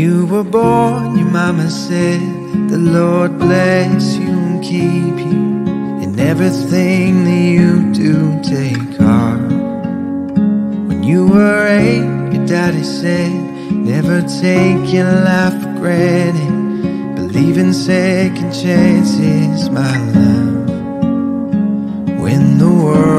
you were born, your mama said, the Lord bless you and keep you. In everything that you do, take heart. When you were 8, your daddy said, never take your life for granted. Believe in second chances, my love. When the world